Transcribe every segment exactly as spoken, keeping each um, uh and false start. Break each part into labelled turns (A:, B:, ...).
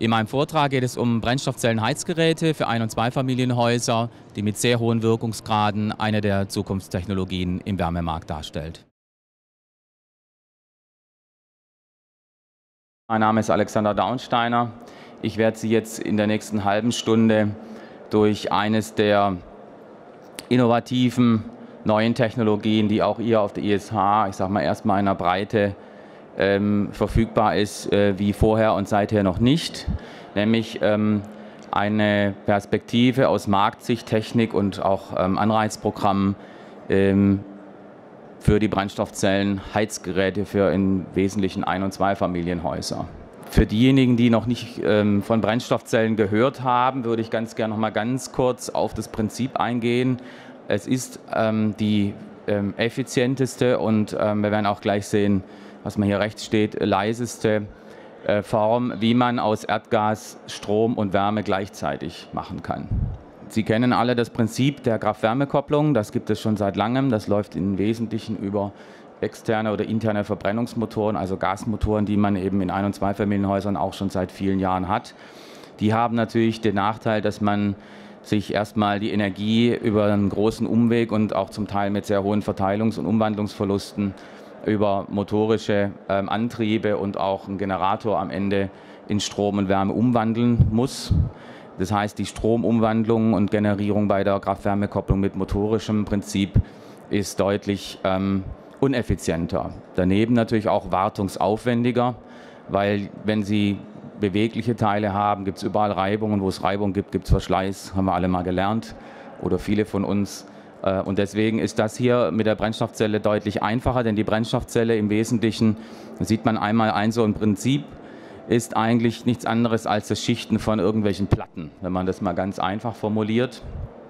A: In meinem Vortrag geht es um Brennstoffzellenheizgeräte für Ein- und Zweifamilienhäuser, die mit sehr hohen Wirkungsgraden eine der Zukunftstechnologien im Wärmemarkt darstellt. Mein Name ist Alexander Daunsteiner. Ich werde Sie jetzt in der nächsten halben Stunde durch eines der innovativen neuen Technologien, die auch hier auf der I S H, ich sage mal erstmal in einer Breite ähm, verfügbar ist, äh, wie vorher und seither noch nicht, nämlich ähm, eine Perspektive aus Marktsicht, Technik und auch ähm, Anreizprogrammen ähm, für die Brennstoffzellenheizgeräte für im Wesentlichen Ein- und Zweifamilienhäuser. Für diejenigen, die noch nicht ähm, von Brennstoffzellen gehört haben, würde ich ganz gerne noch mal ganz kurz auf das Prinzip eingehen. Es ist ähm, die ähm, effizienteste und ähm, wir werden auch gleich sehen, was man hier rechts steht, leiseste äh, Form, wie man aus Erdgas Strom und Wärme gleichzeitig machen kann. Sie kennen alle das Prinzip der Kraft-Wärme-Kopplung, das gibt es schon seit langem, das läuft im Wesentlichen über externe oder interne Verbrennungsmotoren, also Gasmotoren, die man eben in Ein- und Zweifamilienhäusern auch schon seit vielen Jahren hat. Die haben natürlich den Nachteil, dass man sich erstmal die Energie über einen großen Umweg und auch zum Teil mit sehr hohen Verteilungs- und Umwandlungsverlusten über motorische ähm, Antriebe und auch einen Generator am Ende in Strom und Wärme umwandeln muss. Das heißt, die Stromumwandlung und Generierung bei der Kraft-Wärme-Kopplung mit motorischem Prinzip ist deutlich ähm, uneffizienter. Daneben natürlich auch wartungsaufwendiger, weil wenn Sie bewegliche Teile haben, gibt es überall Reibung und wo es Reibung gibt, gibt es Verschleiß, haben wir alle mal gelernt oder viele von uns. Und deswegen ist das hier mit der Brennstoffzelle deutlich einfacher, denn die Brennstoffzelle im Wesentlichen, da sieht man einmal ein so ein Prinzip, ist eigentlich nichts anderes als das Schichten von irgendwelchen Platten, wenn man das mal ganz einfach formuliert.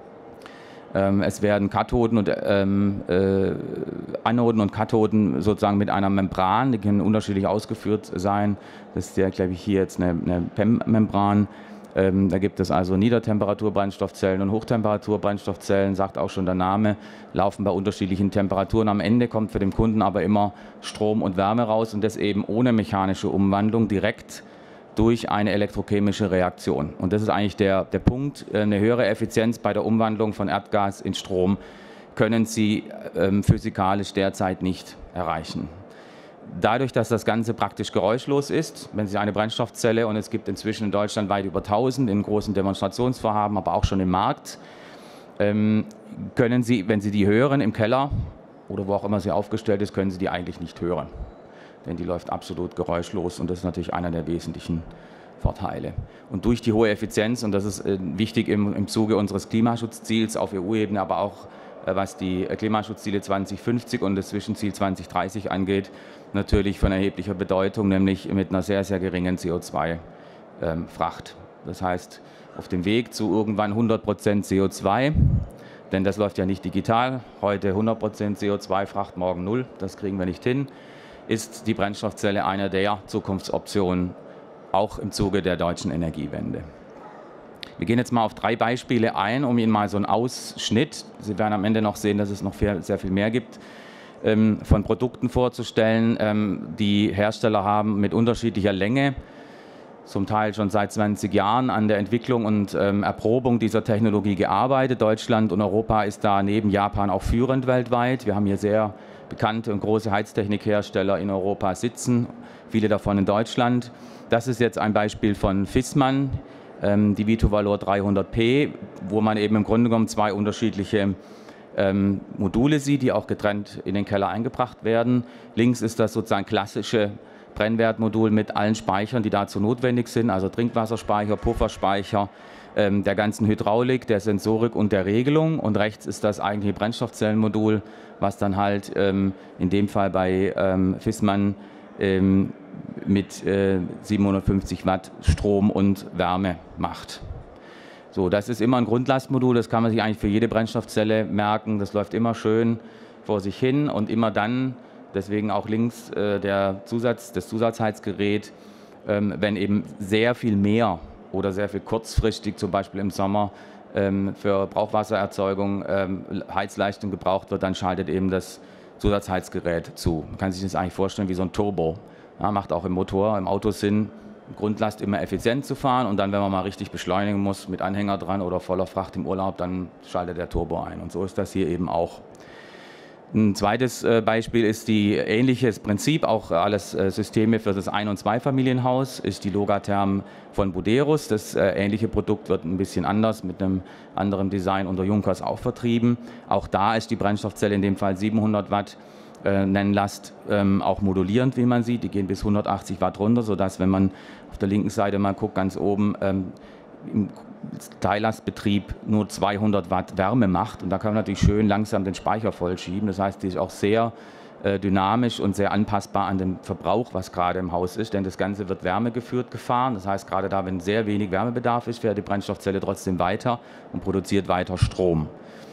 A: Ähm, es werden Kathoden und ähm, äh, Anoden und Kathoden sozusagen mit einer Membran, die können unterschiedlich ausgeführt sein. Das ist ja, glaube ich, hier jetzt eine, eine P E M-Membran. Ähm, da gibt es also Niedertemperatur-Brennstoffzellen und Hochtemperatur-Brennstoffzellen, sagt auch schon der Name, laufen bei unterschiedlichen Temperaturen. Am Ende kommt für den Kunden aber immer Strom und Wärme raus und das eben ohne mechanische Umwandlung, direkt durch eine elektrochemische Reaktion. Und das ist eigentlich der, der Punkt, eine höhere Effizienz bei der Umwandlung von Erdgas in Strom können Sie ähm, physikalisch derzeit nicht erreichen. Dadurch, dass das Ganze praktisch geräuschlos ist, wenn Sie eine Brennstoffzelle, und es gibt inzwischen in Deutschland weit über tausend in großen Demonstrationsvorhaben, aber auch schon im Markt, ähm, können Sie, wenn Sie die hören im Keller oder wo auch immer sie aufgestellt ist, können Sie die eigentlich nicht hören. Denn die läuft absolut geräuschlos und das ist natürlich einer der wesentlichen Vorteile. Und durch die hohe Effizienz, und das ist äh, wichtig im, im Zuge unseres Klimaschutzziels auf E U-Ebene, aber auch äh, was die Klimaschutzziele zweitausendfünfzig und das Zwischenziel zweitausenddreißig angeht, natürlich von erheblicher Bedeutung, nämlich mit einer sehr, sehr geringen C O zwei Fracht. Das heißt, auf dem Weg zu irgendwann hundert Prozent C O zwei, denn das läuft ja nicht digital, heute hundert Prozent C O zwei Fracht, morgen null, das kriegen wir nicht hin, ist die Brennstoffzelle eine der Zukunftsoptionen, auch im Zuge der deutschen Energiewende. Wir gehen jetzt mal auf drei Beispiele ein, um Ihnen mal so einen Ausschnitt, Sie werden am Ende noch sehen, dass es noch sehr viel mehr gibt, von Produkten vorzustellen. Die Hersteller haben mit unterschiedlicher Länge, zum Teil schon seit zwanzig Jahren, an der Entwicklung und Erprobung dieser Technologie gearbeitet. Deutschland und Europa ist da neben Japan auch führend weltweit. Wir haben hier sehr bekannte und große Heiztechnikhersteller in Europa sitzen, viele davon in Deutschland. Das ist jetzt ein Beispiel von Viessmann, die Vitovalor dreihundert P, wo man eben im Grunde genommen zwei unterschiedliche Ähm, Module sieht, die auch getrennt in den Keller eingebracht werden. Links ist das sozusagen klassische Brennwertmodul mit allen Speichern, die dazu notwendig sind, also Trinkwasserspeicher, Pufferspeicher, ähm, der ganzen Hydraulik, der Sensorik und der Regelung. Und rechts ist das eigentliche Brennstoffzellenmodul, was dann halt ähm, in dem Fall bei ähm, Viessmann ähm, mit äh, siebenhundertfünfzig Watt Strom und Wärme macht. So, das ist immer ein Grundlastmodul, das kann man sich eigentlich für jede Brennstoffzelle merken. Das läuft immer schön vor sich hin und immer dann, deswegen auch links äh, der Zusatz, das Zusatzheizgerät, ähm, wenn eben sehr viel mehr oder sehr viel kurzfristig, zum Beispiel im Sommer, ähm, für Brauchwassererzeugung ähm, Heizleistung gebraucht wird, dann schaltet eben das Zusatzheizgerät zu. Man kann sich das eigentlich vorstellen wie so ein Turbo. Ja, macht auch im Motor, im Auto Sinn. Grundlast immer effizient zu fahren und dann, wenn man mal richtig beschleunigen muss, mit Anhänger dran oder voller Fracht im Urlaub, dann schaltet der Turbo ein. Und so ist das hier eben auch. Ein zweites Beispiel ist die ähnliches Prinzip, auch alles Systeme für das Ein- und Zweifamilienhaus, ist die Logatherm von Buderus. Das ähnliche Produkt wird ein bisschen anders mit einem anderen Design unter Junkers auch vertrieben. Auch da ist die Brennstoffzelle in dem Fall siebenhundert Watt äh, Nennlast ähm, auch modulierend, wie man sieht. Die gehen bis hundertachtzig Watt runter, sodass, wenn man auf der linken Seite mal guckt, ganz oben ähm, im Teillastbetrieb nur zweihundert Watt Wärme macht. Und da kann man natürlich schön langsam den Speicher vollschieben. Das heißt, die ist auch sehr äh, dynamisch und sehr anpassbar an den Verbrauch, was gerade im Haus ist. Denn das Ganze wird wärmegeführt gefahren. Das heißt, gerade da, wenn sehr wenig Wärmebedarf ist, fährt die Brennstoffzelle trotzdem weiter und produziert weiter Strom.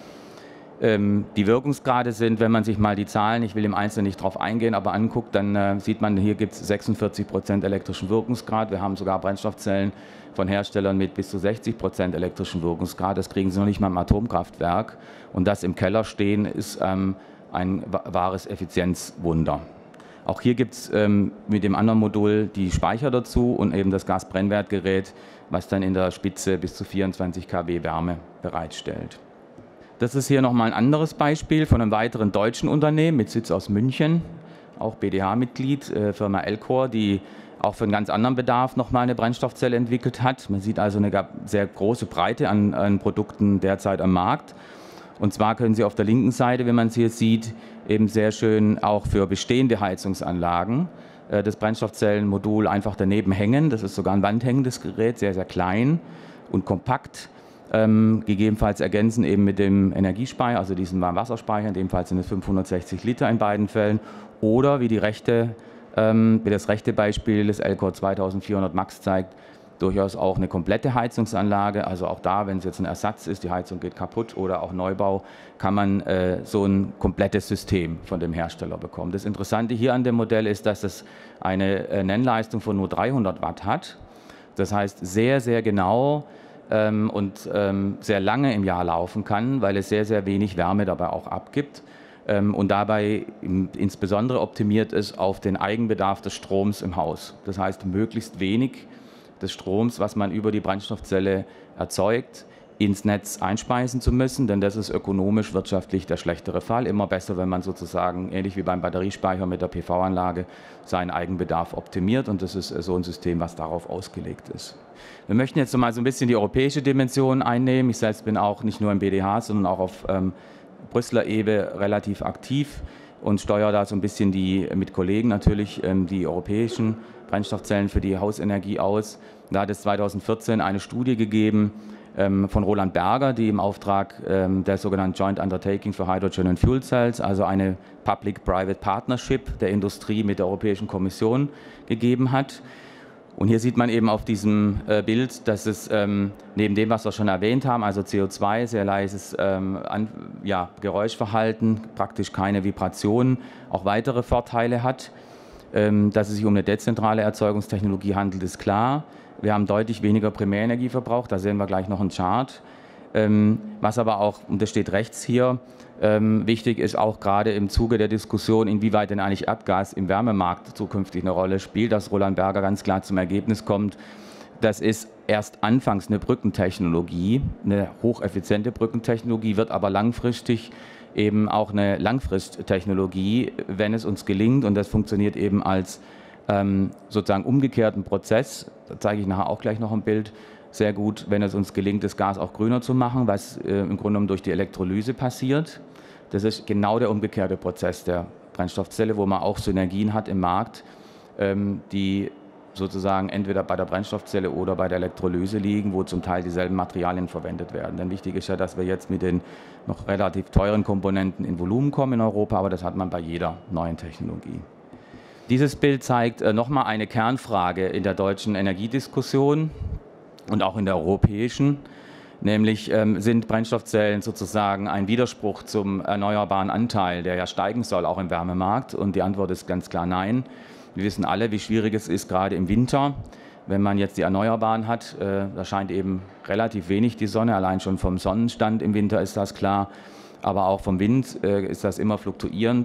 A: Ähm, die Wirkungsgrade sind, wenn man sich mal die Zahlen, ich will im Einzelnen nicht drauf eingehen, aber anguckt, dann äh, sieht man, hier gibt es sechsundvierzig Prozent elektrischen Wirkungsgrad. Wir haben sogar Brennstoffzellen von Herstellern mit bis zu sechzig Prozent elektrischen Wirkungsgrad. Das kriegen sie noch nicht mal im Atomkraftwerk. Und das im Keller stehen, ist ähm, ein wahres Effizienzwunder. Auch hier gibt es ähm, mit dem anderen Modul die Speicher dazu und eben das Gasbrennwertgerät, was dann in der Spitze bis zu vierundzwanzig Kilowatt Wärme bereitstellt. Das ist hier nochmal ein anderes Beispiel von einem weiteren deutschen Unternehmen mit Sitz aus München, auch B D H-Mitglied, äh, Firma Elcor, die auch für einen ganz anderen Bedarf nochmal eine Brennstoffzelle entwickelt hat. Man sieht also eine sehr große Breite an, an Produkten derzeit am Markt. Und zwar können Sie auf der linken Seite, wenn man es hier sieht, eben sehr schön auch für bestehende Heizungsanlagen äh, das Brennstoffzellenmodul einfach daneben hängen. Das ist sogar ein wandhängendes Gerät, sehr, sehr klein und kompakt. Ähm, gegebenenfalls ergänzen eben mit dem Energiespeicher, also diesen Warmwasserspeicher, in dem Fall sind es fünfhundertsechzig Liter in beiden Fällen, oder wie, die rechte, ähm, wie das rechte Beispiel des Elcor zweitausendvierhundert Max zeigt, durchaus auch eine komplette Heizungsanlage. Also auch da, wenn es jetzt ein Ersatz ist, die Heizung geht kaputt oder auch Neubau, kann man äh, so ein komplettes System von dem Hersteller bekommen. Das Interessante hier an dem Modell ist, dass es eine äh, Nennleistung von nur dreihundert Watt hat. Das heißt, sehr, sehr genau ähm, und ähm, sehr lange im Jahr laufen kann, weil es sehr, sehr wenig Wärme dabei auch abgibt ähm, und dabei im, insbesondere optimiert ist auf den Eigenbedarf des Stroms im Haus. Das heißt, möglichst wenig des Stroms, was man über die Brennstoffzelle erzeugt, ins Netz einspeisen zu müssen, denn das ist ökonomisch, wirtschaftlich der schlechtere Fall. Immer besser, wenn man sozusagen, ähnlich wie beim Batteriespeicher mit der P V-Anlage, seinen Eigenbedarf optimiert, und das ist so ein System, was darauf ausgelegt ist. Wir möchten jetzt noch mal so ein bisschen die europäische Dimension einnehmen. Ich selbst bin auch nicht nur im B D H, sondern auch auf ähm, Brüsseler Ebene relativ aktiv und steuere da so ein bisschen die, mit Kollegen natürlich, ähm, die europäischen Brennstoffzellen für die Hausenergie aus. Da hat es zweitausendvierzehn eine Studie gegeben ähm, von Roland Berger, die im Auftrag ähm, der sogenannten Joint Undertaking for Hydrogen and Fuel Cells, also eine Public-Private Partnership der Industrie mit der Europäischen Kommission, gegeben hat. Und hier sieht man eben auf diesem äh, Bild, dass es ähm, neben dem, was wir schon erwähnt haben, also C O zwei, sehr leises ähm, an, ja, Geräuschverhalten, praktisch keine Vibrationen, auch weitere Vorteile hat. Ähm, dass es sich um eine dezentrale Erzeugungstechnologie handelt, ist klar. Wir haben deutlich weniger Primärenergieverbrauch, da sehen wir gleich noch einen Chart. Ähm, was aber auch, und das steht rechts hier, ähm, wichtig ist auch gerade im Zuge der Diskussion, inwieweit denn eigentlich Erdgas im Wärmemarkt zukünftig eine Rolle spielt, dass Roland Berger ganz klar zum Ergebnis kommt, das ist erst anfangs eine Brückentechnologie, eine hocheffiziente Brückentechnologie, wird aber langfristig eben auch eine Langfristtechnologie, wenn es uns gelingt, und das funktioniert eben als ähm, sozusagen umgekehrten Prozess, da zeige ich nachher auch gleich noch ein Bild, sehr gut, wenn es uns gelingt, das Gas auch grüner zu machen, was äh, im Grunde genommen durch die Elektrolyse passiert. Das ist genau der umgekehrte Prozess der Brennstoffzelle, wo man auch Synergien hat im Markt, ähm, die sozusagen entweder bei der Brennstoffzelle oder bei der Elektrolyse liegen, wo zum Teil dieselben Materialien verwendet werden. Denn wichtig ist ja, dass wir jetzt mit den noch relativ teuren Komponenten in Volumen kommen in Europa, aber das hat man bei jeder neuen Technologie. Dieses Bild zeigt äh, nochmal eine Kernfrage in der deutschen Energiediskussion und auch in der europäischen, nämlich ähm, sind Brennstoffzellen sozusagen ein Widerspruch zum erneuerbaren Anteil, der ja steigen soll, auch im Wärmemarkt? Und die Antwort ist ganz klar nein. Wir wissen alle, wie schwierig es ist, gerade im Winter, wenn man jetzt die Erneuerbaren hat. Äh, da scheint eben relativ wenig die Sonne, allein schon vom Sonnenstand im Winter ist das klar, aber auch vom Wind äh, ist das immer fluktuierend.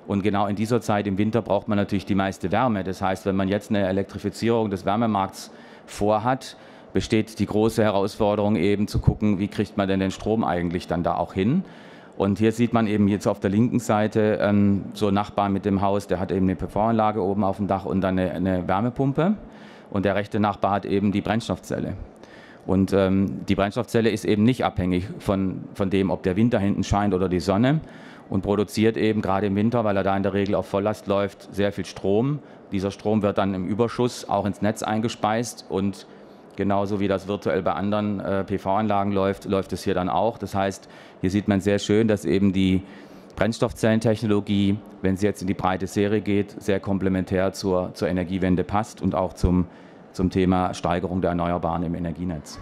A: Und genau in dieser Zeit im Winter braucht man natürlich die meiste Wärme. Das heißt, wenn man jetzt eine Elektrifizierung des Wärmemarkts vorhat, besteht die große Herausforderung eben zu gucken, wie kriegt man denn den Strom eigentlich dann da auch hin. Und hier sieht man eben jetzt auf der linken Seite ähm, so einen Nachbar mit dem Haus, der hat eben eine P V-Anlage oben auf dem Dach und dann eine, eine Wärmepumpe. Und der rechte Nachbar hat eben die Brennstoffzelle. Und ähm, die Brennstoffzelle ist eben nicht abhängig von, von dem, ob der Winter hinten scheint oder die Sonne, und produziert eben gerade im Winter, weil er da in der Regel auf Volllast läuft, sehr viel Strom. Dieser Strom wird dann im Überschuss auch ins Netz eingespeist, und genauso wie das virtuell bei anderen äh, P V-Anlagen läuft, läuft es hier dann auch. Das heißt, hier sieht man sehr schön, dass eben die Brennstoffzellentechnologie, wenn sie jetzt in die breite Serie geht, sehr komplementär zur, zur Energiewende passt und auch zum, zum Thema Steigerung der Erneuerbaren im Energienetz.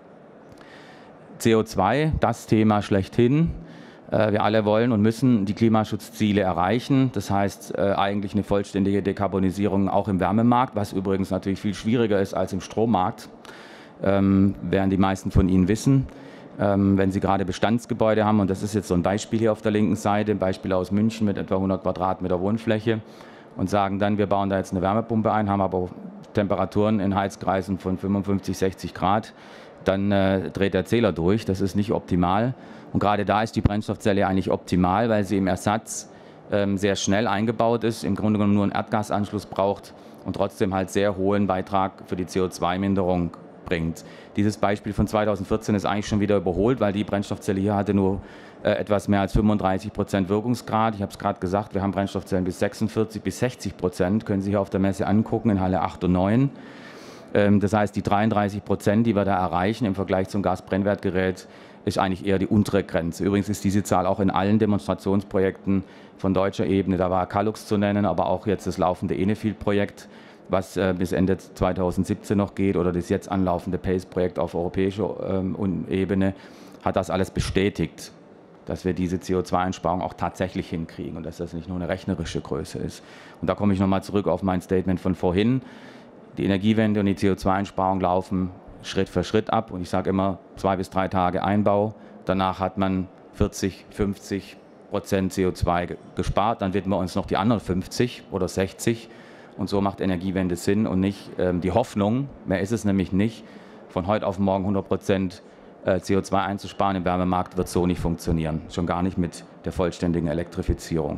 A: C O zwei, das Thema schlechthin. Wir alle wollen und müssen die Klimaschutzziele erreichen. Das heißt äh, eigentlich eine vollständige Dekarbonisierung auch im Wärmemarkt, was übrigens natürlich viel schwieriger ist als im Strommarkt, ähm, werden die meisten von Ihnen wissen. Ähm, wenn Sie gerade Bestandsgebäude haben, und das ist jetzt so ein Beispiel hier auf der linken Seite, ein Beispiel aus München mit etwa hundert Quadratmeter Wohnfläche, und sagen dann, wir bauen da jetzt eine Wärmepumpe ein, haben aber Temperaturen in Heizkreisen von fünfundfünfzig, sechzig Grad, dann äh, dreht der Zähler durch. Das ist nicht optimal. Und gerade da ist die Brennstoffzelle eigentlich optimal, weil sie im Ersatz ähm, sehr schnell eingebaut ist, im Grunde genommen nur einen Erdgasanschluss braucht und trotzdem halt sehr hohen Beitrag für die C O zwei Minderung bringt. Dieses Beispiel von zweitausendvierzehn ist eigentlich schon wieder überholt, weil die Brennstoffzelle hier hatte nur äh, etwas mehr als fünfunddreißig Prozent Wirkungsgrad. Ich habe es gerade gesagt, wir haben Brennstoffzellen bis sechsundvierzig bis sechzig Prozent, können Sie hier auf der Messe angucken, in Halle acht und neun. Ähm, das heißt, die dreiunddreißig Prozent, die wir da erreichen im Vergleich zum Gasbrennwertgerät, ist eigentlich eher die untere Grenze. Übrigens ist diese Zahl auch in allen Demonstrationsprojekten von deutscher Ebene, da war Calux zu nennen, aber auch jetzt das laufende Enefield-Projekt, was äh, bis Ende zweitausendsiebzehn noch geht, oder das jetzt anlaufende PACE-Projekt auf europäischer ähm, Ebene, hat das alles bestätigt, dass wir diese C O zwei Einsparung auch tatsächlich hinkriegen und dass das nicht nur eine rechnerische Größe ist. Und da komme ich nochmal zurück auf mein Statement von vorhin. Die Energiewende und die C O zwei Einsparung laufen Schritt für Schritt ab, und ich sage immer zwei bis drei Tage Einbau, danach hat man vierzig, fünfzig Prozent C O zwei gespart, dann widmen wir uns noch die anderen fünfzig oder sechzig, und so macht Energiewende Sinn und nicht ähm, die Hoffnung, mehr ist es nämlich nicht, von heute auf morgen hundert Prozent äh, C O zwei einzusparen im Wärmemarkt, wird so nicht funktionieren, schon gar nicht mit der vollständigen Elektrifizierung.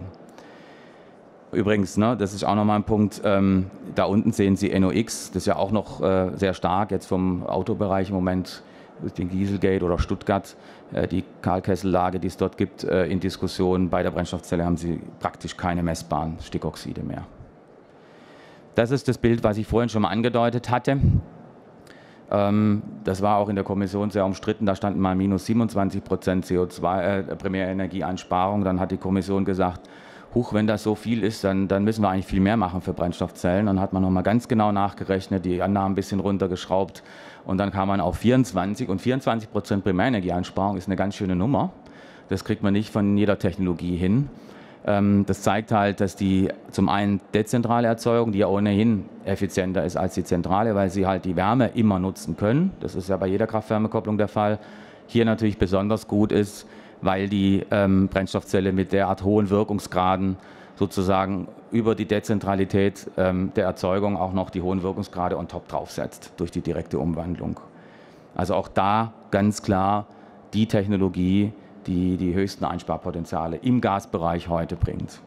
A: Übrigens, ne, das ist auch nochmal ein Punkt, ähm, da unten sehen Sie N O X, das ist ja auch noch äh, sehr stark jetzt vom Autobereich im Moment, den Dieselgate oder Stuttgart, äh, die Karlkessellage, die es dort gibt, äh, in Diskussion. Bei der Brennstoffzelle haben Sie praktisch keine messbaren Stickoxide mehr. Das ist das Bild, was ich vorhin schon mal angedeutet hatte. Ähm, das war auch in der Kommission sehr umstritten, da standen mal minus siebenundzwanzig Prozent C O zwei, äh, Primärenergieeinsparung, dann hat die Kommission gesagt, huch, wenn das so viel ist, dann, dann müssen wir eigentlich viel mehr machen für Brennstoffzellen. Dann hat man nochmal ganz genau nachgerechnet, die Annahmen ein bisschen runtergeschraubt, und dann kam man auf vierundzwanzig, und vierundzwanzig Prozent Primärenergieeinsparung ist eine ganz schöne Nummer. Das kriegt man nicht von jeder Technologie hin. Ähm, das zeigt halt, dass die zum einen dezentrale Erzeugung, die ja ohnehin effizienter ist als die zentrale, weil sie halt die Wärme immer nutzen können. Das ist ja bei jeder Kraft-Wärme-Kopplung der Fall. Hier natürlich besonders gut ist, weil die ähm, Brennstoffzelle mit derart hohen Wirkungsgraden sozusagen über die Dezentralität ähm, der Erzeugung auch noch die hohen Wirkungsgrade on top draufsetzt durch die direkte Umwandlung. Also auch da ganz klar die Technologie, die die höchsten Einsparpotenziale im Gasbereich heute bringt.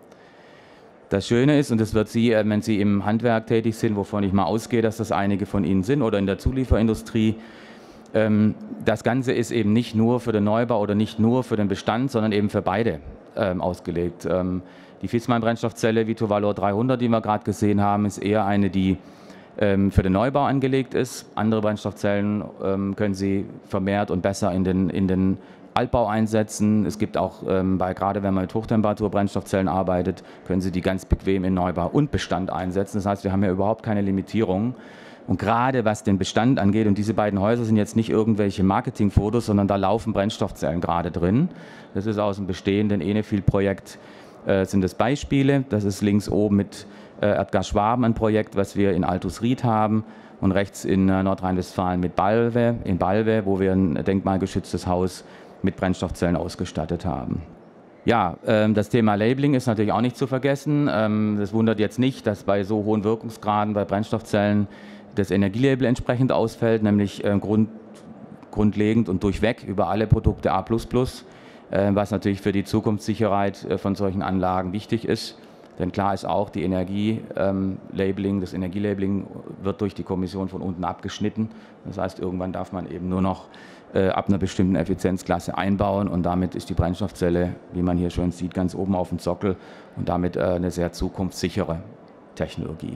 A: Das Schöne ist, und das wird Sie, wenn Sie im Handwerk tätig sind, wovon ich mal ausgehe, dass das einige von Ihnen sind, oder in der Zulieferindustrie, das Ganze ist eben nicht nur für den Neubau oder nicht nur für den Bestand, sondern eben für beide ähm, ausgelegt. Ähm, die Viessmann-Brennstoffzelle Vitovalor dreihundert, die wir gerade gesehen haben, ist eher eine, die ähm, für den Neubau angelegt ist. Andere Brennstoffzellen ähm, können Sie vermehrt und besser in den, in den Altbau einsetzen. Es gibt auch, ähm, bei, gerade wenn man mit Hochtemperatur-Brennstoffzellen arbeitet, können Sie die ganz bequem in Neubau und Bestand einsetzen. Das heißt, wir haben ja überhaupt keine Limitierung. Und gerade was den Bestand angeht, und diese beiden Häuser sind jetzt nicht irgendwelche Marketingfotos, sondern da laufen Brennstoffzellen gerade drin. Das ist aus dem bestehenden Enefield-Projekt, äh, sind das Beispiele. Das ist links oben mit äh, Erdgas Schwaben ein Projekt, was wir in Altusried haben, und rechts in äh, Nordrhein-Westfalen mit Balve, in Balve, wo wir ein denkmalgeschütztes Haus mit Brennstoffzellen ausgestattet haben. Ja, ähm, das Thema Labeling ist natürlich auch nicht zu vergessen. Ähm, das wundert jetzt nicht, dass bei so hohen Wirkungsgraden bei Brennstoffzellen das Energielabel entsprechend ausfällt, nämlich äh, Grund, grundlegend und durchweg über alle Produkte A plus plus, äh, was natürlich für die Zukunftssicherheit äh, von solchen Anlagen wichtig ist. Denn klar ist auch, die Energielabeling, ähm, das Energielabeling wird durch die Kommission von unten abgeschnitten. Das heißt, irgendwann darf man eben nur noch äh, ab einer bestimmten Effizienzklasse einbauen und damit ist die Brennstoffzelle, wie man hier schon sieht, ganz oben auf dem Sockel und damit äh, eine sehr zukunftssichere Technologie.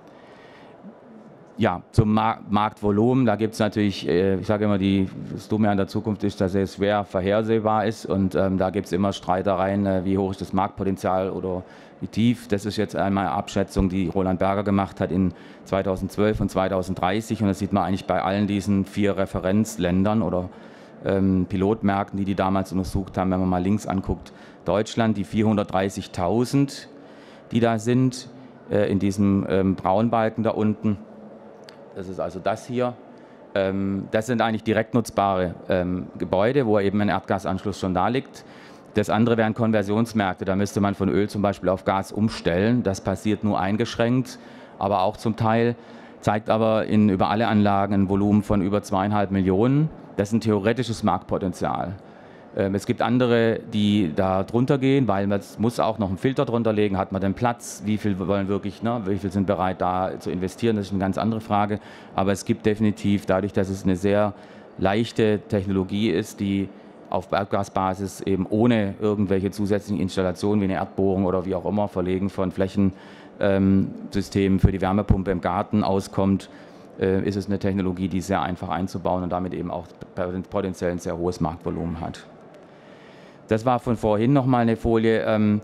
A: Ja, zum Marktvolumen, da gibt es natürlich, ich sage immer, die, das Dumme an der Zukunft ist, dass es schwer vorhersehbar ist und ähm, da gibt es immer Streitereien, äh, wie hoch ist das Marktpotenzial oder wie tief. Das ist jetzt einmal eine Abschätzung, die Roland Berger gemacht hat in zweitausendzwölf und zweitausenddreißig und das sieht man eigentlich bei allen diesen vier Referenzländern oder ähm, Pilotmärkten, die die damals untersucht haben. Wenn man mal links anguckt, Deutschland, die vierhundertdreißigtausend, die da sind, äh, in diesem ähm, Braunbalken da unten. Das ist also das hier. Das sind eigentlich direkt nutzbare Gebäude, wo eben ein Erdgasanschluss schon da liegt. Das andere wären Konversionsmärkte. Da müsste man von Öl zum Beispiel auf Gas umstellen. Das passiert nur eingeschränkt, aber auch zum Teil. Zeigt aber in, über alle Anlagen ein Volumen von über zweieinhalb Millionen. Das ist ein theoretisches Marktpotenzial. Es gibt andere, die da drunter gehen, weil man muss auch noch einen Filter drunter legen. Hat man den Platz? Wie viel wollen wirklich, ne, wie viel sind bereit da zu investieren? Das ist eine ganz andere Frage. Aber es gibt definitiv, dadurch, dass es eine sehr leichte Technologie ist, die auf Erdgasbasis eben ohne irgendwelche zusätzlichen Installationen wie eine Erdbohrung oder wie auch immer, Verlegen von Flächensystemen für die Wärmepumpe im Garten auskommt, äh, ist es eine Technologie, die sehr einfach einzubauen und damit eben auch potenziell ein sehr hohes Marktvolumen hat. Das war von vorhin noch mal eine Folie. Ähm,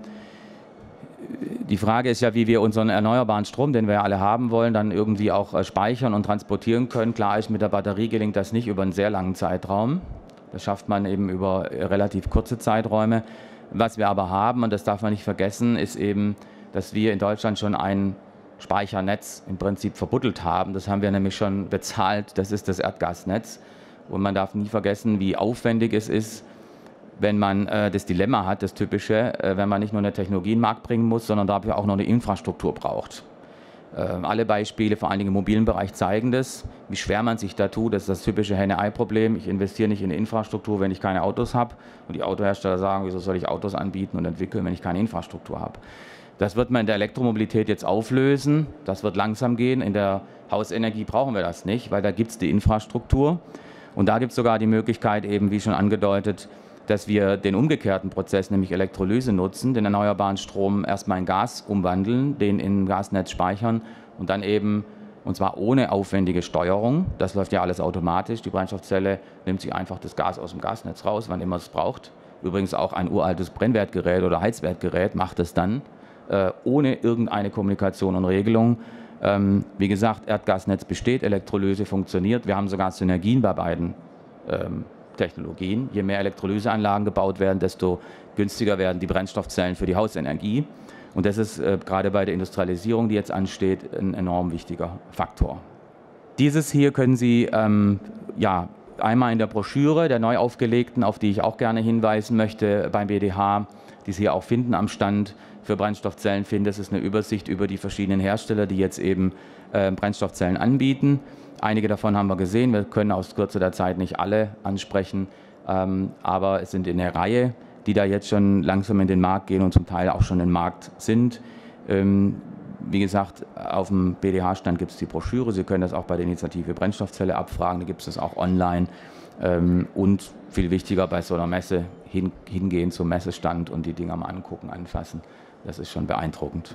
A: die Frage ist ja, wie wir unseren erneuerbaren Strom, den wir ja alle haben wollen, dann irgendwie auch äh, speichern und transportieren können. Klar ist, mit der Batterie gelingt das nicht über einen sehr langen Zeitraum. Das schafft man eben über äh, relativ kurze Zeiträume. Was wir aber haben, und das darf man nicht vergessen, ist eben, dass wir in Deutschland schon ein Speichernetz im Prinzip verbuddelt haben. Das haben wir nämlich schon bezahlt. Das ist das Erdgasnetz. Und man darf nie vergessen, wie aufwendig es ist, wenn man äh, das Dilemma hat, das typische, äh, wenn man nicht nur eine Technologie in den Markt bringen muss, sondern dafür auch noch eine Infrastruktur braucht. Äh, alle Beispiele, vor allen Dingen im mobilen Bereich, zeigen das, wie schwer man sich da tut. Das ist das typische Henne-Ei-Problem. Ich investiere nicht in eine Infrastruktur, wenn ich keine Autos habe. Und die Autohersteller sagen, wieso soll ich Autos anbieten und entwickeln, wenn ich keine Infrastruktur habe. Das wird man in der Elektromobilität jetzt auflösen. Das wird langsam gehen. In der Hausenergie brauchen wir das nicht, weil da gibt es die Infrastruktur. Und da gibt es sogar die Möglichkeit, eben wie schon angedeutet, dass wir den umgekehrten Prozess, nämlich Elektrolyse nutzen, den erneuerbaren Strom erstmal in Gas umwandeln, den in Gasnetz speichern und dann eben, und zwar ohne aufwendige Steuerung, das läuft ja alles automatisch, die Brennstoffzelle nimmt sich einfach das Gas aus dem Gasnetz raus, wann immer es braucht. Übrigens auch ein uraltes Brennwertgerät oder Heizwertgerät macht es dann, äh, ohne irgendeine Kommunikation und Regelung. Ähm, wie gesagt, Erdgasnetz besteht, Elektrolyse funktioniert, wir haben sogar Synergien bei beiden ähm, Technologien. Je mehr Elektrolyseanlagen gebaut werden, desto günstiger werden die Brennstoffzellen für die Hausenergie. Und das ist äh, gerade bei der Industrialisierung, die jetzt ansteht, ein enorm wichtiger Faktor. Dieses hier können Sie ähm, ja, einmal in der Broschüre, der neu aufgelegten, auf die ich auch gerne hinweisen möchte beim B D H, die Sie hier auch finden am Stand für Brennstoffzellen finden. Das ist eine Übersicht über die verschiedenen Hersteller, die jetzt eben äh, Brennstoffzellen anbieten. Einige davon haben wir gesehen, wir können aus Kürze der Zeit nicht alle ansprechen, ähm, aber es sind in der Reihe, die da jetzt schon langsam in den Markt gehen und zum Teil auch schon im Markt sind. Ähm, wie gesagt, auf dem B D H-Stand gibt es die Broschüre, Sie können das auch bei der Initiative Brennstoffzelle abfragen, da gibt es das auch online ähm, und viel wichtiger bei so einer Messe hin, hingehen zum Messestand und die Dinger mal angucken, anfassen, das ist schon beeindruckend.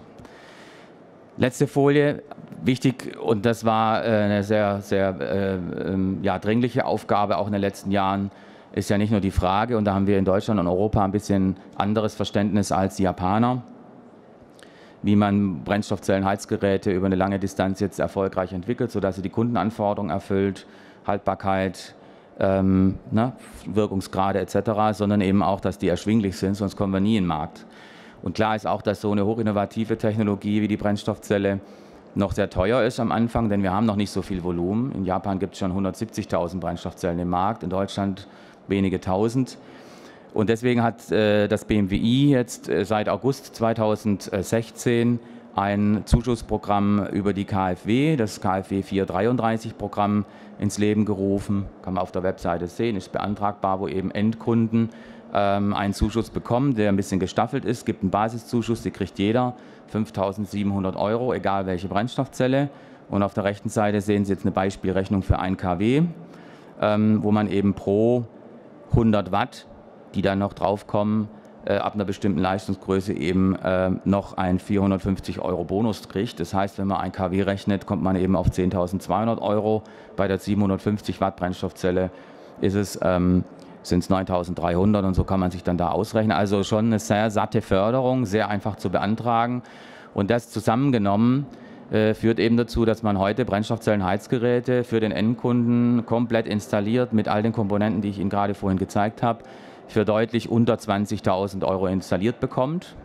A: Letzte Folie, wichtig, und das war eine sehr, sehr äh, ja, dringliche Aufgabe auch in den letzten Jahren, ist ja nicht nur die Frage, und da haben wir in Deutschland und Europa ein bisschen anderes Verständnis als die Japaner, wie man Brennstoffzellenheizgeräte über eine lange Distanz jetzt erfolgreich entwickelt, sodass sie die Kundenanforderungen erfüllt, Haltbarkeit, ähm, ne, Wirkungsgrade et cetera, sondern eben auch, dass die erschwinglich sind, sonst kommen wir nie in den Markt. Und klar ist auch, dass so eine hochinnovative Technologie wie die Brennstoffzelle noch sehr teuer ist am Anfang, denn wir haben noch nicht so viel Volumen. In Japan gibt es schon hundertsiebzigtausend Brennstoffzellen im Markt, in Deutschland wenige tausend. Und deswegen hat äh, das B M W I jetzt äh, seit August zweitausendsechzehn ein Zuschussprogramm über die K f W, das K f W vierhundertdreiunddreißig-Programm, ins Leben gerufen. Kann man auf der Webseite sehen, ist beantragbar, wo eben Endkunden ähm, einen Zuschuss bekommen, der ein bisschen gestaffelt ist. Es gibt einen Basiszuschuss, den kriegt jeder, fünftausendsiebenhundert Euro, egal welche Brennstoffzelle. Und auf der rechten Seite sehen Sie jetzt eine Beispielrechnung für ein Kilowatt, ähm, wo man eben pro hundert Watt, die dann noch draufkommen, äh, ab einer bestimmten Leistungsgröße eben äh, noch einen vierhundertfünfzig Euro Bonus kriegt. Das heißt, wenn man ein Kilowatt rechnet, kommt man eben auf zehntausendzweihundert Euro. Bei der siebenhundertfünfzig Watt Brennstoffzelle ist es, ähm, sind es neuntausenddreihundert und so kann man sich dann da ausrechnen. Also schon eine sehr satte Förderung, sehr einfach zu beantragen. Und das zusammengenommen äh, führt eben dazu, dass man heute Brennstoffzellenheizgeräte für den Endkunden komplett installiert mit all den Komponenten, die ich Ihnen gerade vorhin gezeigt habe, für deutlich unter zwanzigtausend Euro installiert bekommt.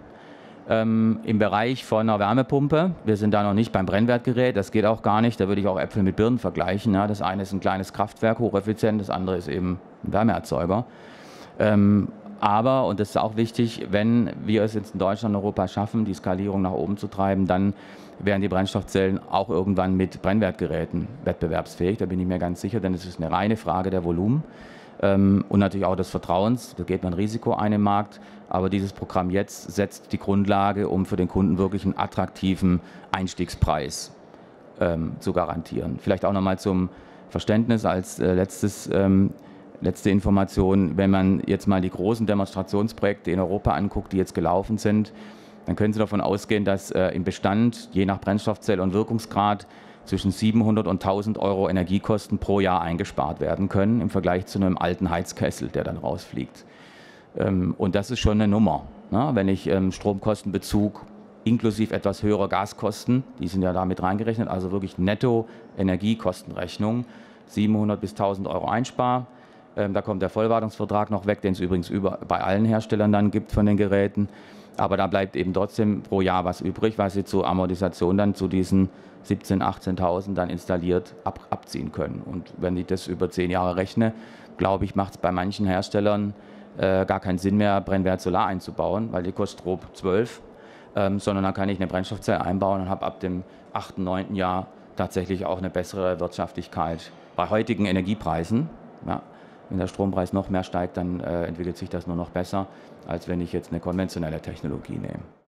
A: Ähm, Im Bereich von einer Wärmepumpe, wir sind da noch nicht beim Brennwertgerät, das geht auch gar nicht, da würde ich auch Äpfel mit Birnen vergleichen. Ja. Das eine ist ein kleines Kraftwerk, hocheffizient, das andere ist eben ein Wärmeerzeuger. Ähm, aber, und das ist auch wichtig, wenn wir es jetzt in Deutschland und Europa schaffen, die Skalierung nach oben zu treiben, dann werden die Brennstoffzellen auch irgendwann mit Brennwertgeräten wettbewerbsfähig. Da bin ich mir ganz sicher, denn es ist eine reine Frage der Volumen. Ähm, und natürlich auch des Vertrauens. Da geht man Risiko ein im Markt. Aber dieses Programm jetzt setzt die Grundlage, um für den Kunden wirklich einen attraktiven Einstiegspreis ähm, zu garantieren. Vielleicht auch nochmal zum Verständnis als äh, letztes, ähm, letzte Information. Wenn man jetzt mal die großen Demonstrationsprojekte in Europa anguckt, die jetzt gelaufen sind, dann können Sie davon ausgehen, dass äh, im Bestand je nach Brennstoffzelle und Wirkungsgrad zwischen siebenhundert und tausend Euro Energiekosten pro Jahr eingespart werden können im Vergleich zu einem alten Heizkessel, der dann rausfliegt. Ähm, und das ist schon eine Nummer. Ne? Wenn ich ähm, Stromkostenbezug inklusive etwas höherer Gaskosten, die sind ja damit reingerechnet, also wirklich netto Energiekostenrechnung, siebenhundert bis tausend Euro einspar. Ähm, da kommt der Vollwartungsvertrag noch weg, den es übrigens über, bei allen Herstellern dann gibt von den Geräten. Aber da bleibt eben trotzdem pro Jahr was übrig, was Sie zur Amortisation dann zu diesen siebzehntausend, achtzehntausend dann installiert ab, abziehen können. Und wenn ich das über zehn Jahre rechne, glaube ich, macht es bei manchen Herstellern äh, gar keinen Sinn mehr, Brennwert Solar einzubauen, weil die kostet grob zwölf, ähm, sondern dann kann ich eine Brennstoffzelle einbauen und habe ab dem achten, neunten Jahr tatsächlich auch eine bessere Wirtschaftlichkeit bei heutigen Energiepreisen. Ja. Wenn der Strompreis noch mehr steigt, dann äh, entwickelt sich das nur noch besser, als wenn ich jetzt eine konventionelle Technologie nehme.